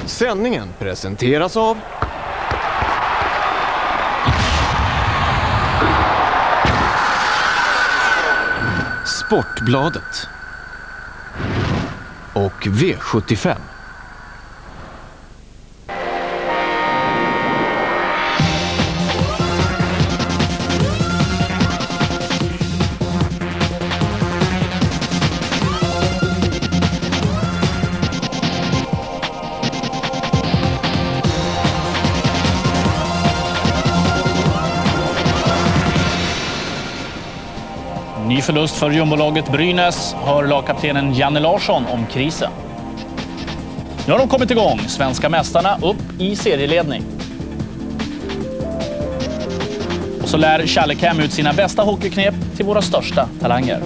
Sändningen presenteras av Sportbladet och V75. Ny förlust för jumbolaget Brynäs, hör lagkaptenen Janne Larsson om krisen. Nu har de kommit igång, svenska mästarna upp i serieledning. Och så lär Challecam ut sina bästa hockeyknep till våra största talanger.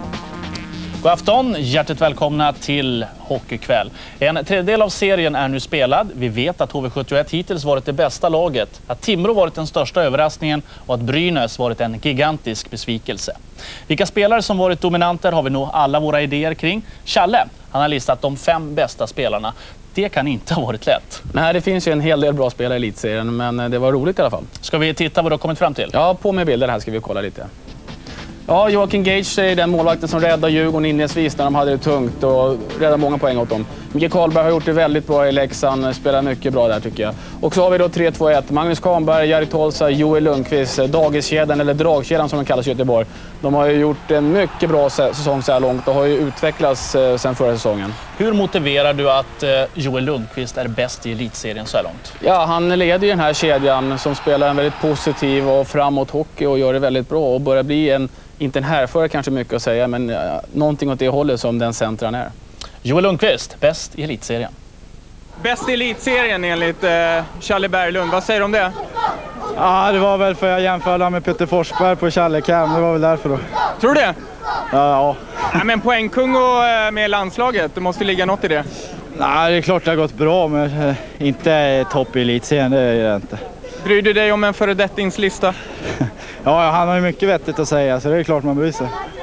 God afton, hjärtligt välkomna till Hockeykväll. En tredjedel av serien är nu spelad. Vi vet att HV71 hittills varit det bästa laget, att Timrå varit den största överraskningen och att Brynäs varit en gigantisk besvikelse. Vilka spelare som varit dominanter har vi nog alla våra idéer kring. Challe, han har listat de 5 bästa spelarna. Det kan inte ha varit lätt. Nej, det finns ju en hel del bra spelare i elitserien, men det var roligt i alla fall. Ska vi titta vad du har kommit fram till? Ja, på med bilder här ska vi kolla lite. Ja, Joakim Gage är den målvakten som räddade Djurgården inledningsvis när de hade det tungt och räddade många poäng åt dem. Mikael Karlberg har gjort det väldigt bra i Leksand, spelar mycket bra där tycker jag. Och så har vi då 3-2-1, Magnus Kahnberg, Jari Tolsa, Joel Lundqvist, Dagiskedjan eller Dragkedjan som de kallas i Göteborg. De har ju gjort en mycket bra säsong så här långt och har ju utvecklats sedan förra säsongen. Hur motiverar du att Joel Lundqvist är bäst i elitserien så här långt? Ja, han leder ju den här kedjan som spelar en väldigt positiv och framåt hockey och gör det väldigt bra och börjar bli inte en härförare kanske mycket att säga, men någonting åt det hållet som den centran är. Joel Lundqvist, bäst i elitserien. Bäst i elitserien enligt Challe Berglund. Vad säger du om det? Ja, det var väl för jag jämförde med Peter Forsberg på Challecam. Det var väl därför då. Tror du det? Ja. Nej, men poängkung och med landslaget, det måste ligga något i det. Nej, det är klart det har gått bra, men inte topp i elitserien, det är det inte. Bryr du dig om en föredettingslista? Ja, han har ju mycket vettigt att säga, så det är klart man bryr sig.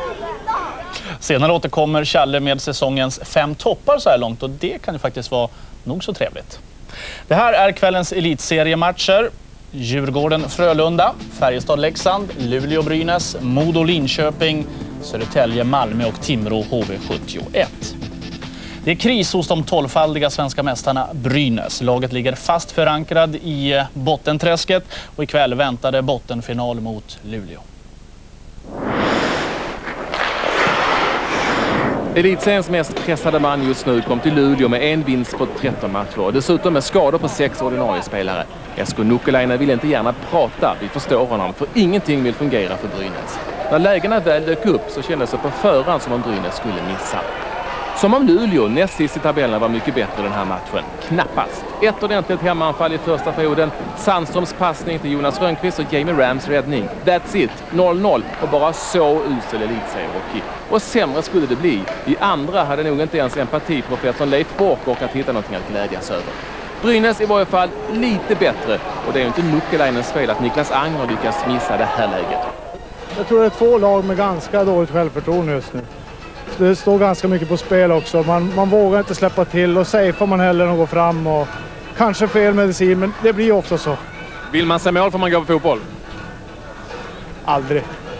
Senare återkommer Challe med säsongens 5 toppar så här långt och det kan ju faktiskt vara nog så trevligt. Det här är kvällens elitseriematcher. Djurgården-Frölunda, Färjestad-Leksand, Luleå-Brynäs, Modo-Linköping, Södertälje-Malmö och Timrå-HV71. Det är kris hos de 12-faldiga svenska mästarna Brynäs. Laget ligger fast förankrad i bottenträsket och ikväll väntade bottenfinal mot Luleå. Elitseriens mest pressade man just nu kom till Luleå med en vinst på 13 matcher. Dessutom med skador på 6 ordinarie spelare. Esko Nukkelainen vill inte gärna prata, vi förstår honom, för ingenting vill fungera för Brynäs. När lägena väl dök upp så kändes det på förhand som om Brynäs skulle missa. Som om Luleå näst sist i tabellen var mycket bättre den här matchen. Knappast. Ett ordentligt hemmaanfall i första perioden. Sandströms passning till Jonas Rönnqvist och Jamie Rams räddning. That's it. 0-0 och bara så usel elitseriehockey. Och sämre skulle det bli. I andra hade nog inte ens empatiprofessorn Leif Bork orkat hitta någonting att glädjas över. Brynäs i varje fall lite bättre. Och det är ju inte Nukkelainens fel att Niklas Anger lyckas missa det här läget. Jag tror det är 2 lag med ganska dåligt självförtroende just nu. Det står ganska mycket på spel också. Man vågar inte släppa till och safear man hellre än att gå fram. Och kanske fel medicin, men det blir också så. Vill man se mål får man gå på fotboll? Aldrig.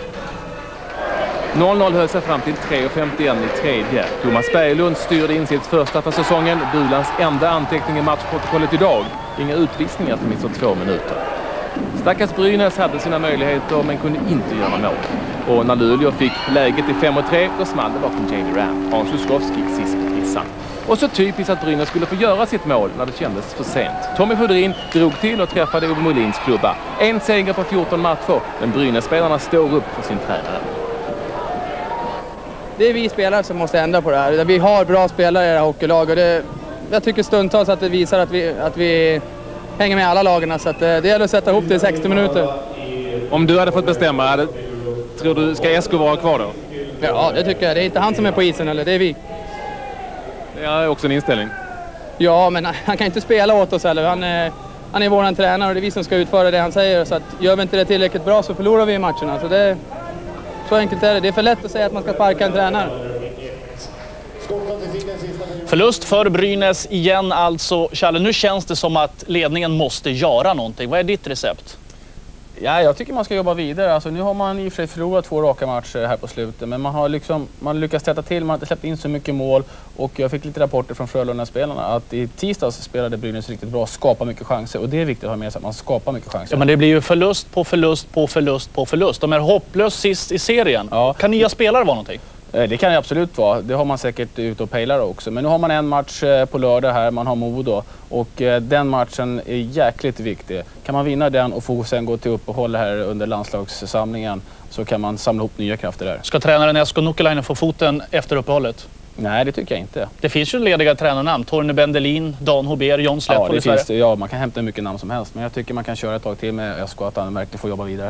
0-0 höll sig fram till 3.51 i tredje. Thomas Berglund styrde in sitt första för säsongen. Bulans enda anteckning i matchprotokollet idag. Inga utvisningar för minst 2 minuter. Stackars Brynäs hade sina möjligheter men kunde inte göra mål. Och när Luleå fick läget i 5-3 då small det bakom Jamie Ram. Hans Juskowski sist på kissan. Och så typiskt att Brynäs skulle få göra sitt mål när det kändes för sent. Tommy Sjödrin drog till och träffade Ove Molins klubba. En seger på 14 matcher, men Brynäs-spelarna står upp för sin tränare. Det är vi spelare som måste ändra på det här. Vi har bra spelare i det här hockeylaget. Jag tycker stundtals att det visar att vi hänger med alla lagarna. Så att det gäller att sätta ihop det i 60 minuter. Om du hade fått bestämma, tror du ska Esko vara kvar då? Ja, det tycker jag. Det är inte han som är på isen, eller det är vi. Det är också en inställning. Ja, men han kan inte spela åt oss heller. Han är våran tränare och det är vi som ska utföra det han säger. Så att gör vi inte det tillräckligt bra så förlorar vi i matcherna. Så enkelt är det. Det är för lätt att säga att man ska sparka en tränare. Förlust för Brynäs igen alltså. Challe, nu känns det som att ledningen måste göra någonting. Vad är ditt recept? Ja, jag tycker man ska jobba vidare. Alltså, nu har man i och för sig förlorat 2 raka matcher här på slutet. Men man lyckas täta till, man har inte släppt in så mycket mål. Och jag fick lite rapporter från Frölunda-spelarna att i tisdags spelade Brynäs riktigt bra, skapar mycket chanser. Och det är viktigt att ha med sig att man skapar mycket chanser. Ja, men det blir ju förlust på förlust på förlust på förlust. De är hopplöst sist i serien. Ja. Kan nya spelare vara någonting? Det kan det absolut vara. Det har man säkert ute och pejlar också. Men nu har man en match på lördag här, man har Modo. Och den matchen är jäkligt viktig. Kan man vinna den och få sen gå till uppehåll här under landslagssamlingen så kan man samla ihop nya krafter där. Ska tränaren Esko Nukkelainen få foten efter uppehållet? Nej, det tycker jag inte. Det finns ju lediga tränarnamn. Torne Bendelin, Dan Hober, John Slättvold. Ja, det finns det. Ja, man kan hämta mycket namn som helst. Men jag tycker man kan köra ett tag till med Esko att han verkligen får jobba vidare.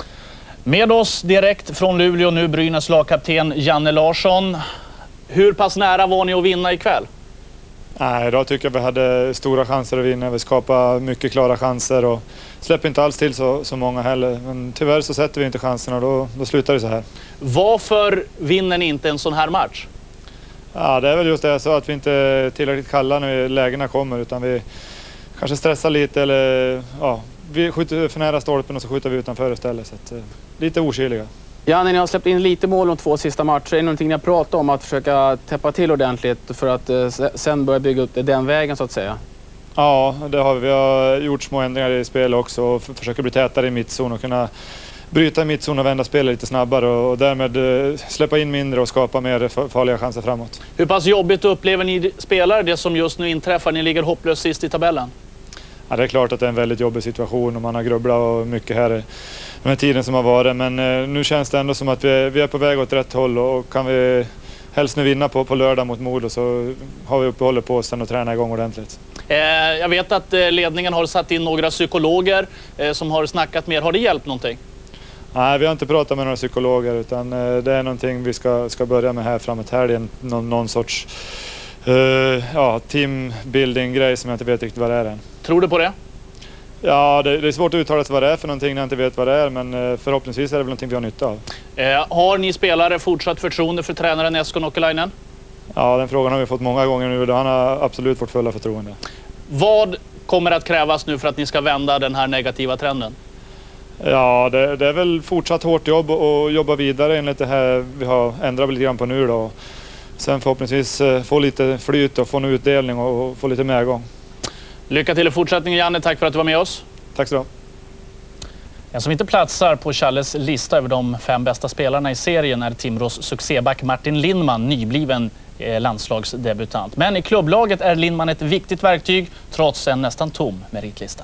Med oss direkt från Luleå nu Brynäs lagkapten Janne Larsson. Hur pass nära var ni att vinna ikväll? Nej, idag tycker jag vi hade stora chanser att vinna. Vi skapade mycket klara chanser och släpper inte alls till så många heller. Men tyvärr så sätter vi inte chanserna och då slutar det så här. Varför vinner ni inte en sån här match? Ja, det är väl just det jag sa, att vi inte är tillräckligt kalla när lägena kommer, utan vi kanske stressar lite eller ja, vi skjuter för nära stolpen och så skjuter vi utanför istället. Så att, lite okyliga. Ja, när ni har släppt in lite mål de 2 sista matcherna, är det någonting ni har pratat om att försöka täppa till ordentligt för att sen börja bygga upp det den vägen så att säga? Ja, det har vi. Vi har gjort små ändringar i spel också och försöker bli tätare i mittzon och kunna bryta i mittzon och vända spelet lite snabbare och därmed släppa in mindre och skapa mer farliga chanser framåt. Hur pass jobbigt upplever ni spelare det som just nu inträffar? Ni ligger hopplöst sist i tabellen. Ja, det är klart att det är en väldigt jobbig situation och man har grubblat och mycket här den här tiden som har varit. Men nu känns det ändå som att vi är på väg åt rätt håll och kan vi helst nu vinna på lördag mot Modo så har vi uppehållet på oss sen och träna igång ordentligt. Jag vet att ledningen har satt in några psykologer som har snackat mer. Har det hjälpt någonting? Nej, vi har inte pratat med några psykologer utan det är någonting vi ska börja med här framåt helgen. Någon sorts teambuilding-grej som jag inte vet riktigt vad det är än. Tror du på det? Ja, det är svårt att uttala sig vad det är för någonting när jag inte vet vad det är, men förhoppningsvis är det väl någonting vi har nytta av. Har ni spelare fortsatt förtroende för tränaren Esko Nukkelainen? Ja, den frågan har vi fått många gånger nu och han har absolut vårt fulla förtroende. Vad kommer att krävas nu för att ni ska vända den här negativa trenden? Ja, det är väl fortsatt hårt jobb och jobba vidare enligt det här vi har ändrat lite grann på nu då. Sen förhoppningsvis få lite flyt och få en utdelning och få lite medgång. Lycka till i fortsättningen Janne, tack för att du var med oss. Tack så. En som inte platsar på Challes lista över de 5 bästa spelarna i serien är Timrås succéback Martin Lindman, nybliven landslagsdebutant. Men i klubblaget är Lindman ett viktigt verktyg trots en nästan tom meritlista.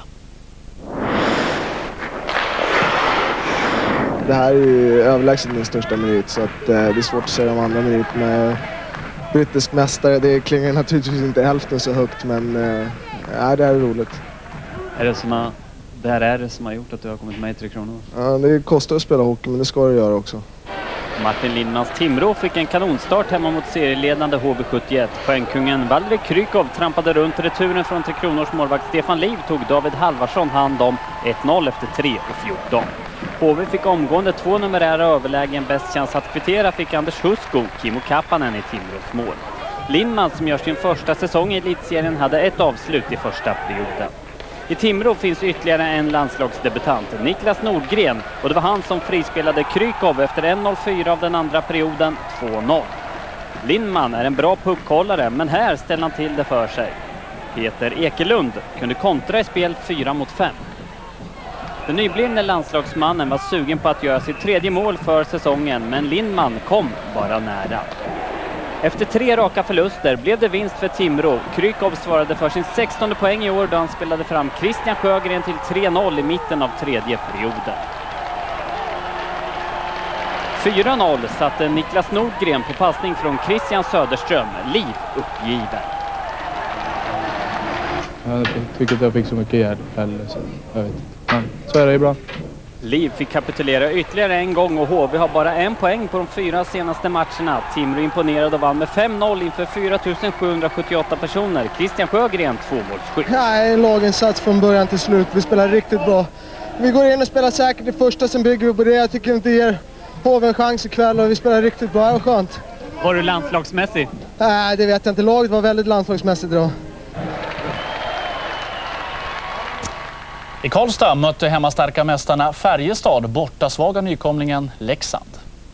Det här är ju överlägset min största merit så att det är svårt att säga de andra meriterna. Brittisk mästare, det klingar naturligtvis inte hälften så högt men det är roligt. Är det som har gjort att du har kommit med i 3 Kronor? Ja, det kostar att spela hockey men det ska det göra också. Martin Lindmans Timrå fick en kanonstart hemma mot serieledande HV71. Poängkungen Valdrik Krykov trampade runt returen från 3 Kronors målvakt Stefan Liv tog David Halvarsson hand om 1-0 efter 3:14. HV fick omgående 2 numerära överlägen. Bäst chans att kvittera fick Anders Husko, Kimmo Kappanen i Timrås mål. Lindman som gör sin första säsong i elitserien hade ett avslut i första perioden. I Timrå finns ytterligare en landslagsdebutant, Niklas Nordgren, och det var han som frispelade Krykov efter 1:04 av den andra perioden, 2-0. Lindman är en bra puckhållare, men här ställer han till det för sig. Peter Ekelund kunde kontra i spel 4-5. Den nyblivne landslagsmannen var sugen på att göra sitt 3:e mål för säsongen, men Lindman kom bara nära. Efter 3 raka förluster blev det vinst för Timrå. Krykov svarade för sin 16:e poäng i år då han spelade fram Christian Sjögren till 3-0 i mitten av 3:e perioden. 4-0 satte Niklas Nordgren på passning från Christian Söderström. Liv uppgiven. Jag tycker att jag fick så mycket hjälp heller så jag vet inte. Men så är det ibland. Liv fick kapitulera ytterligare en gång och HV har bara 1 poäng på de 4 senaste matcherna. Timrå imponerade och vann med 5-0 inför 4778 personer. Christian Sjögren 2-målsskytt. Nej, laginsats från början till slut. Vi spelar riktigt bra. Vi går in och spelar säkert i första, sen bygger vi på det. Jag tycker inte ger HV en chans ikväll och vi spelar riktigt bra. Det var skönt. Var du landslagsmässig? Nej, det vet jag inte. Laget var väldigt landslagsmässigt idag. I Karlstad mötte hemmastarka mästarna Färjestad borta svaga nykomlingen Leksand.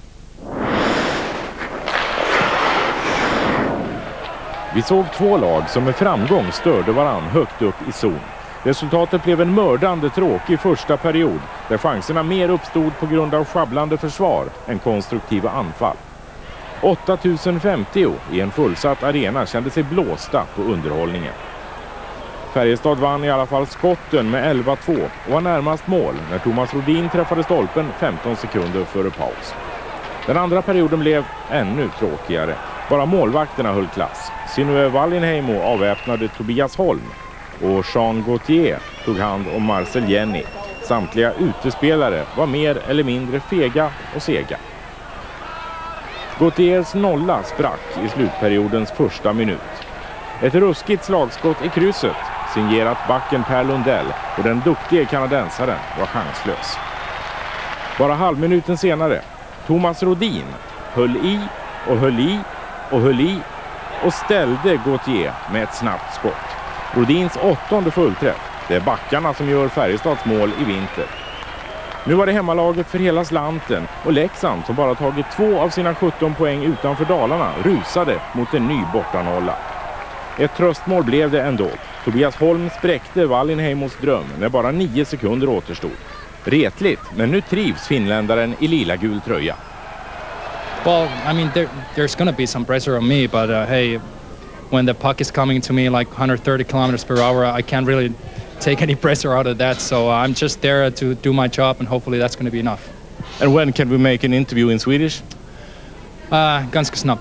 Vi såg två lag som med framgång störde varann högt upp i zon. Resultatet blev en mördande tråkig första period där chanserna mer uppstod på grund av sjabblande försvar än konstruktiva anfall. 8050 i en fullsatt arena kände sig blåsta på underhållningen. Färjestad vann i alla fall skotten med 11-2 och var närmast mål när Thomas Rodin träffade stolpen 15 sekunder före paus. Den andra perioden blev ännu tråkigare. Bara målvakterna höll klass. Sinuhe Wallinheimo avväpnade Tobias Holm och Jean Gauthier tog hand om Marcel Jenny. Samtliga utespelare var mer eller mindre fega och sega. Gauthiers nolla sprack i slutperiodens första minut. Ett ruskigt slagskott i krysset, signerat backen Per Lundell, och den duktige kanadensaren var chanslös. Bara halvminuten senare, Thomas Rodin höll i och höll i och höll i och ställde Gauthier med ett snabbt skott. Rodins 8:e fullträff. Det är backarna som gör Färjestads mål i vinter. Nu var det hemmalaget för hela slanten och Leksand, som bara tagit 2 av sina 17 poäng utanför Dalarna, rusade mot en ny bortanolla. Ett tröstmål blev det ändå. Tobias Holm spräckte Wallinheimos dröm när bara 9 sekunder återstod. Retligt, men nu trivs finländaren i lila gul tröja. Well, I mean, there's going to be some pressure on me, but hey, when the puck is coming to me like 130 kilometers per hour, I can't really take any pressure out of that. So I'm just there to do my job, and hopefully that's going to be enough. And when can we make an interview in Swedish? Ganska snabbt.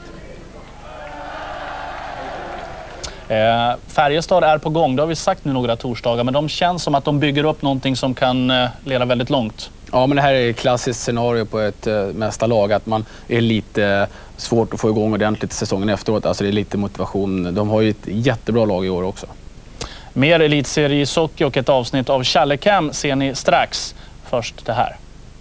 Färjestad är på gång, det har vi sagt nu några torsdagar, men de känns som att de bygger upp någonting som kan leda väldigt långt. Ja, men det här är ett klassiskt scenario på ett mästarlag, att man är lite svårt att få igång ordentligt säsongen efteråt. Alltså det är lite motivation. De har ju ett jättebra lag i år också. Mer elitserie i Socky och ett avsnitt av Kärlekam ser ni strax. Först det här.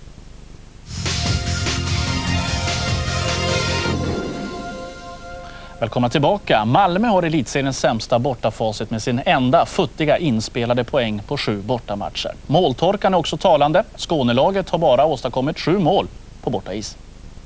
Välkomna tillbaka. Malmö har elitseriens sämsta bortafacit med sin enda futtiga inspelade poäng på 7 bortamatcher. Måltorkan är också talande. Skånelaget har bara åstadkommit 7 mål på bortais.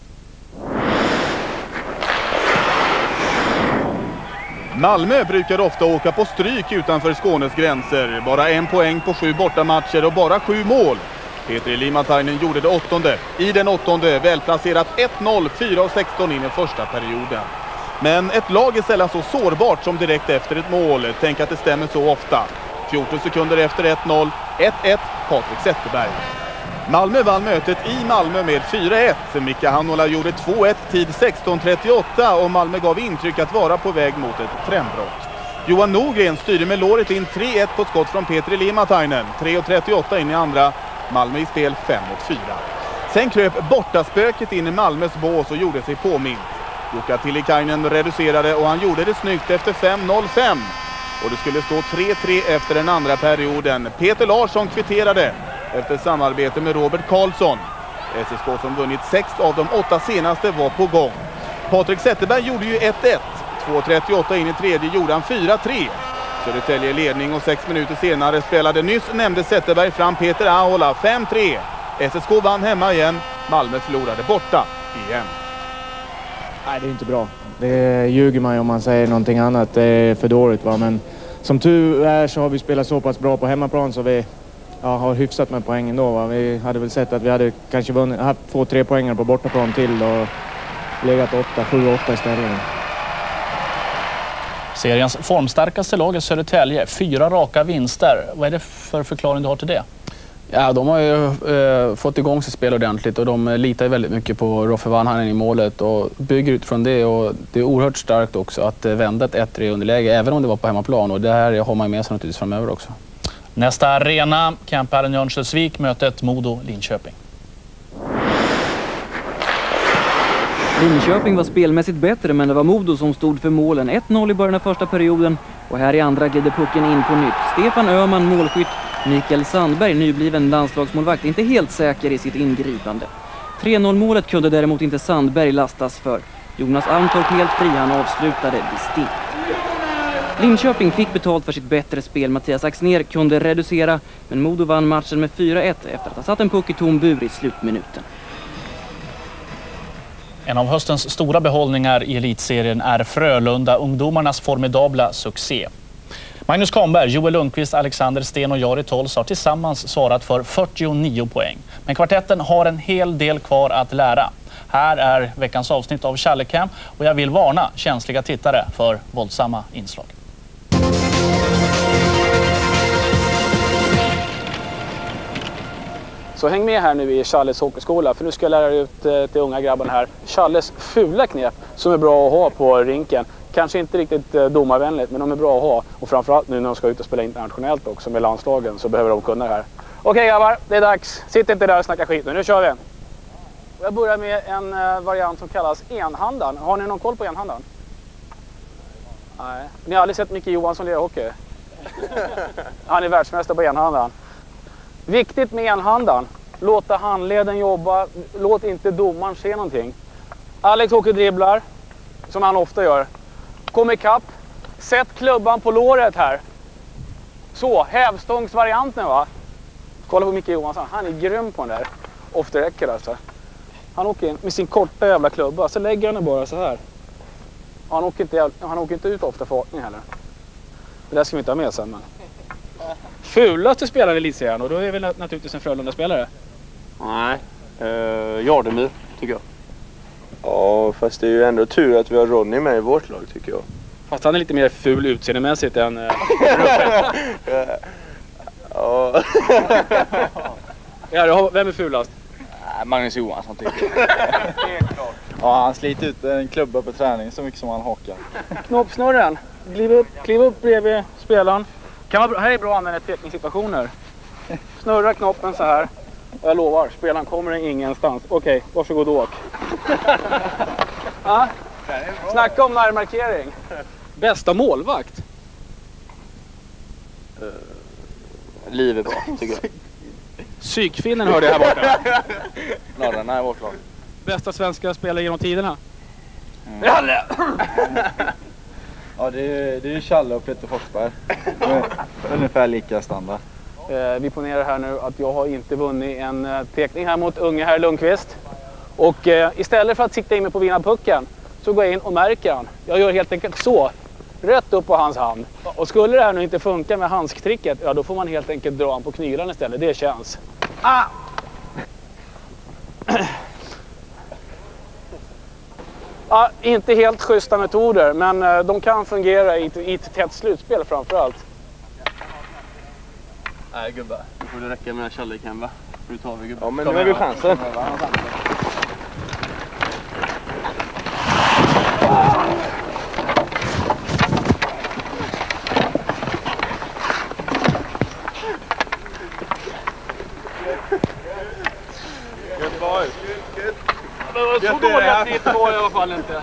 Malmö brukar ofta åka på stryk utanför Skånes gränser. Bara 1 poäng på 7 bortamatcher och bara 7 mål. Petri Limatainen gjorde det 8:e. I den 8:e välplacerat 1-0, 4-16 in i första perioden. Men ett lag är sällan så sårbart som direkt efter ett mål. Tänk att det stämmer så ofta. 14 sekunder efter 1-0, 1-1, Patrik Zetterberg. Malmö vann mötet i Malmö med 4-1. Mika Hanola gjorde 2-1 tid 16:38 och Malmö gav intryck att vara på väg mot ett trendbrott. Johan Norgren styrde med låret in 3-1 på skott från Petri Limatainen. 3:38 in i andra. Malmö i spel 5-4. Sen kröp bortaspöket in i Malmös bås och gjorde sig påmint. Jukka Tillikainen reducerade och han gjorde det snyggt efter 5:05. Och det skulle stå 3-3 efter den andra perioden. Peter Larsson kvitterade efter samarbete med Robert Karlsson. SSK som vunnit 6 av de 8 senaste var på gång. Patrik Zetterberg gjorde ju 1-1. 2:38 in i tredje gjorde han 4-3. Södertälje ledning och 6 minuter senare spelade nyss nämnde Zetterberg fram Peter Ahola 5-3. SSK vann hemma igen. Malmö förlorade borta igen. Nej, det är inte bra. Det ljuger man om man säger någonting annat. Det är för dåligt, va? Men som tur är så har vi spelat så pass bra på hemmaplan så vi har hyfsat med poängen då. Va? Vi hade väl sett att vi hade kanske haft 2-3 poänger på bortaplan till och legat 7-8 istället. Seriens formstarkaste lag är Södertälje. 4 raka vinster. Vad är det för förklaring du har till det? Ja, de har ju fått igång sitt spel ordentligt och de litar väldigt mycket på Roffe Vanhanen i målet och bygger utifrån det. Och det är oerhört starkt också att vända ett 1-3 underläge även om det var på hemmaplan, och det här har man med sig naturligtvis framöver också. Nästa arena, Kamparen Jönköping, mötet Modo-Linköping. Linköping var spelmässigt bättre, men det var Modo som stod för målen. 1-0 i början av första perioden och här i andra glider pucken in på nytt. Stefan Öhman, målskytt. Mikael Sandberg, nybliven landslagsmålvakt, inte helt säker i sitt ingripande. 3-0-målet kunde däremot inte Sandberg lastas för. Jonas Almtorp helt fri, han avslutade distinkt. Linköping fick betalt för sitt bättre spel. Mattias Axner kunde reducera, men Modo vann matchen med 4-1 efter att ha satt en puck i tom bur i slutminuten. En av höstens stora behållningar i elitserien är Frölunda ungdomarnas formidabla succé. Magnus Kahnberg, Joel Lundqvist, Alexander Sten och Jari Tolls har tillsammans svarat för 49 poäng. Men kvartetten har en hel del kvar att lära. Här är veckans avsnitt av Kärlekam och jag vill varna känsliga tittare för våldsamma inslag. Så häng med här nu i Challes hockeyskola, för nu ska jag lära ut till unga grabbarna här Challes fula knep som är bra att ha på rinken. Kanske inte riktigt domarvänligt, men de är bra att ha. Och framförallt nu när de ska ut och spela internationellt också med landslagen så behöver de kunna det här. Okej grabbar, det är dags. Sitt inte där och snacka skit nu kör vi. Jag börjar med en variant som kallas enhandan. Har ni någon koll på enhandan? Nej. Ni har aldrig sett Micke Johansson lira hockey? Han är världsmästare på enhandan. Viktigt med enhandan. Låta handleden jobba. Låt inte domaren se någonting. Alex åker dribblar, som han ofta gör. Kom ikapp. Sätt klubban på låret här. Så, hävstångsvarianten va? Kolla på Micke Johansson. Han är grym på den där. Ofta räcker alltså. Han åker in med sin korta jävla klubba. Så lägger han den bara så här. Han åker inte ut ofta för åkning heller. Det där ska vi inte ha med sen. Men. Fulaste spelare i elitserien, och då är väl naturligtvis en Frölunda-spelare? Nej, Jardemyr tycker jag. Ja, fast det är ju ändå tur att vi har Ronny med i vårt lag tycker jag. Fast han är lite mer ful utseendemässigt än... Ja. Ja, vem är fulast? Magnus Johansson tycker jag. Ja, han sliter ut en klubba på träning så mycket som han hakar. Knoppsnurren. Kliv upp bredvid spelaren. Här är bra att använda teckningssituationer. Snurra knoppen så här. Jag lovar, spelaren kommer ingenstans. Okej, varsågod och åk. Snacka om närmarkering. Bästa målvakt? Liv är bra, tycker jag. Psykfinnen hörde jag här borta. Norrarna är vårt lag. Bästa svenska spelare genom tiderna? Jalle! Ja, det är ju Challe och Peter Forsberg. Ungefär lika standard. Vi ponerar här nu att jag har inte vunnit en teckning här mot unge herr Lundqvist. Och istället för att sikta in mig på vinnarpucken så går jag in och märker han. Jag gör helt enkelt så. Rätt upp på hans hand. Och skulle det här nu inte funka med handsktricket, ja då får man helt enkelt dra han på knylan istället. Det känns. Ja, inte helt schyssta metoder, men de kan fungera i ett tätt slutspel framförallt. Nej gubbar, nu får det räcka med Kärlekam va? Nu tar vi gubbar. Ja men nu har vi chansen. Så dåligt det var i alla fall inte.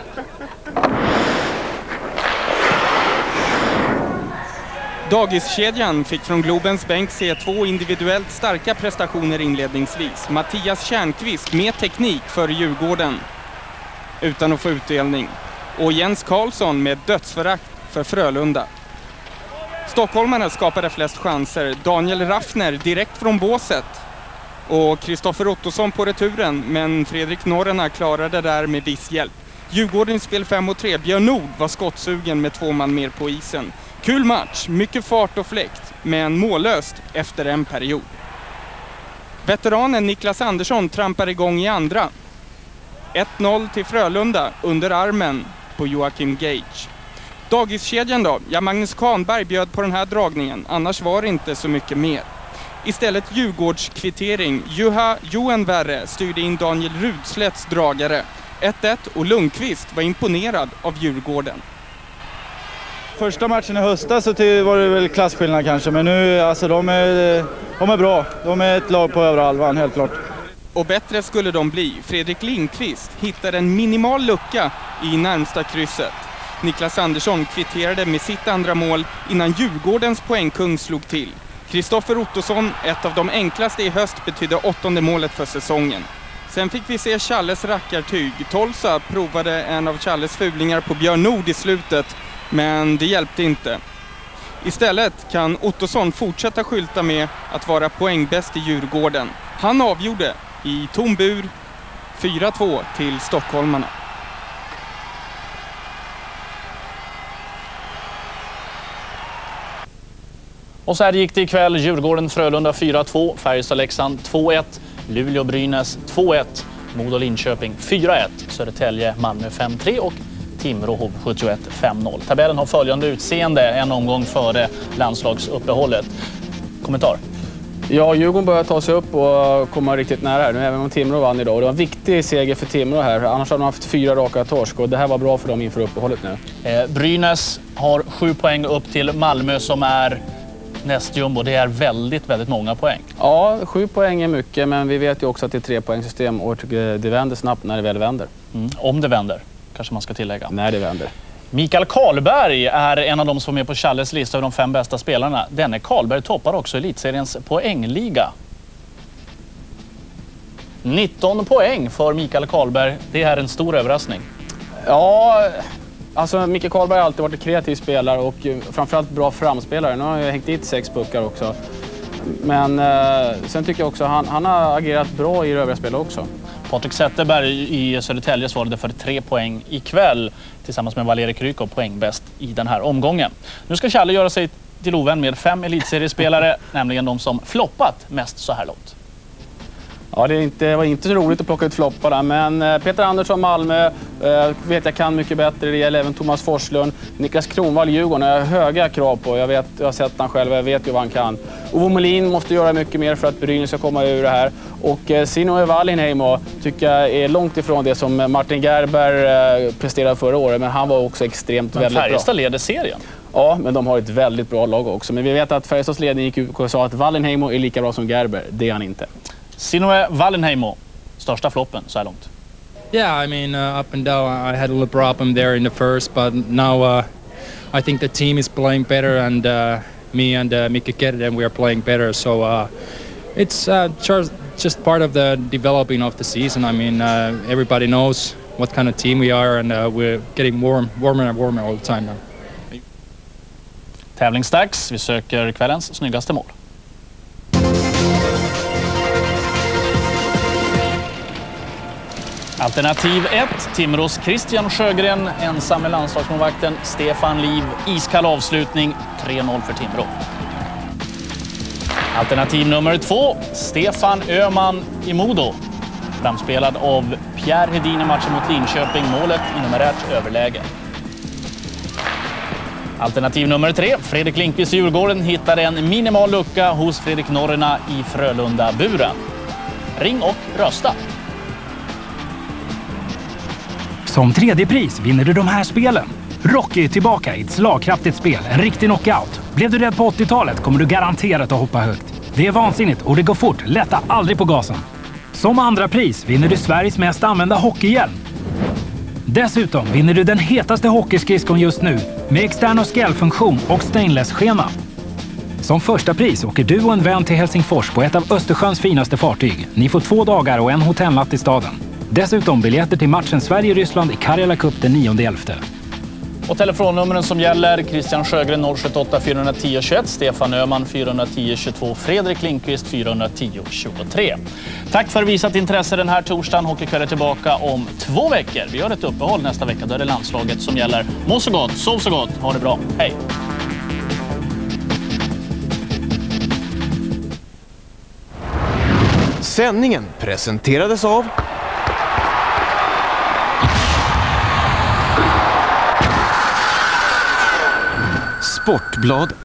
Dagiskedjan fick från Globens bänk se två individuellt starka prestationer inledningsvis. Mattias Tjärnqvist med teknik för Djurgården utan att få utdelning. Och Jens Karlsson med dödsförakt för Frölunda. Stockholmarna skapade flest chanser. Daniel Raffner direkt från båset. Och Kristoffer Ottosson på returen, men Fredrik Norrena klarade där med viss hjälp. Djurgården spel 5-3. Björn Nord var skottsugen med 2 man mer på isen. Kul match, mycket fart och fläkt, men mållöst efter en period. Veteranen Niklas Andersson trampar igång i andra. 1-0 till Frölunda under armen på Joakim Gage. Dagiskedjan då? Ja, Magnus Kahnberg bjöd på den här dragningen, annars var det inte så mycket mer. Istället Djurgårdskvittering. Juha Joenvärre styrde in Daniel Rudslätts dragare. 1-1 och Lundqvist var imponerad av Djurgården. Första matchen i höstas så var det väl klasskillnad kanske, men nu alltså de är bra. De är ett lag på övre halvan, helt klart. Och bättre skulle de bli. Fredrik Lindqvist hittade en minimal lucka i närmsta krysset. Niklas Andersson kvitterade med sitt andra mål innan Djurgårdens poängkung slog till. Kristoffer Ottosson, ett av de enklaste i höst, betydde 8:e målet för säsongen. Sen fick vi se Challes rackartyg. Tolsa provade en av Challes fulingar på Björn Nord i slutet, men det hjälpte inte. Istället kan Ottosson fortsätta skylta med att vara poängbäst i Djurgården. Han avgjorde i tom bur 4-2 till stockholmarna. Och så här gick det ikväll. Djurgården-Frölunda 4-2, Färjestad-Leksand 2-1, Luleå-Brynäs 2-1, Modo-Linköping 4-1, Södertälje-Malmö 5-3 och Timrå-HV71 5-0. Tabellen har följande utseende en omgång före landslagsuppehållet. Kommentar? Ja, Djurgården börjar ta sig upp och komma riktigt nära här nu, även om Timrå vann idag. Och det var en viktig seger för Timrå här, annars hade de haft 4 raka torsk och det här var bra för dem inför uppehållet nu. Brynäs har 7 poäng upp till Malmö som är nästjumbo. Det är väldigt, väldigt många poäng. Ja, 7 poäng är mycket, men vi vet ju också att det är 3-poängssystem och det vänder snabbt när det väl vänder. Om det vänder, kanske man ska tillägga. När det vänder. Mikael Karlberg är en av de som är på Challes lista över de 5 bästa spelarna. Denne Karlberg toppar också elitseriens poängliga. 19 poäng för Mikael Karlberg. Det är en stor överraskning. Ja, alltså Mikael Karlberg har alltid varit en kreativ spelare och framförallt bra framspelare. Nu har jag hängt dit 6 puckar också. Men sen tycker jag också att han har agerat bra i övriga spel också. Patrik Zetterberg i Södertälje svarade för 3 poäng ikväll tillsammans med Valeri Krykov poängbäst i den här omgången. Nu ska Challe göra sig till ovän med 5 elitseriespelare, nämligen de som floppat mest så här långt. Ja, det var inte så roligt att plocka ut floppar där, men Peter Andersson, Malmö, vet jag kan mycket bättre. Det gäller även Thomas Forslund. Niklas Kronwall, Djurgården, jag har höga krav på. Jag har sett han själv, jag vet ju vad han kan. Ove Molin måste göra mycket mer för att Brynäs ska komma ur det här. Och Sinoe Wallinheimo tycker jag är långt ifrån det som Martin Gerber presterade förra året, men han var också extremt väldigt bra. Färjestad leder serien. Ja, men de har ett väldigt bra lag också. Men vi vet att Färjestads ledning gick ut och sa att Wallinheimo är lika bra som Gerber. Det är han inte. Sinoe Wallinheimo, största floppen så här långt. Yeah, I mean, up and down. I had a little problem there in the first, but now I think the team is playing better, and me and Micke Kerden, we are playing better. So it's just part of the developing of the season. I mean, everybody knows what kind of team we are, and we're getting warmer and warmer all the time now. Tävlingsdags. Vi söker kvällens snyggaste mål. Alternativ 1, Timrås Christian Sjögren, ensam med landslagsmålvakten Stefan Liv, iskall avslutning, 3-0 för Timrå. Alternativ nummer 2, Stefan Öhman i Modo, framspelad av Pierre Hedin i matchen mot Linköping, målet i numerärt överläge. Alternativ nummer 3, Fredrik Lindqvist i Djurgården hittade en minimal lucka hos Fredrik Norrena i Frölunda-buren. Ring och rösta. Som tredje pris vinner du de här spelen. Rocky är tillbaka i ett slagkraftigt spel, en riktig knockout. Blev du rädd på 80-talet kommer du garanterat att hoppa högt. Det är vansinnigt och det går fort, lätta aldrig på gasen. Som andra pris vinner du Sveriges mest använda hockeyhjälm. Dessutom vinner du den hetaste hockeyskridskon just nu med extern och skallfunktion och stainless-skena. Som första pris åker du och en vän till Helsingfors på ett av Östersjöns finaste fartyg. Ni får 2 dagar och en hotellnatt i staden. Dessutom biljetter till matchen Sverige-Ryssland i Karjala Cup den 9/11. Och telefonnumren som gäller: Christian Sjögren 078 410 21, Stefan Öhman 410 22, Fredrik Lindqvist 410 23. Tack för visat intresse den här torsdagen. Hockeykväll är tillbaka om 2 veckor. Vi gör ett uppehåll nästa vecka, då är det landslaget som gäller. Må så gott, sov så gott, ha det bra. Hej! Sändningen presenterades av Sportblad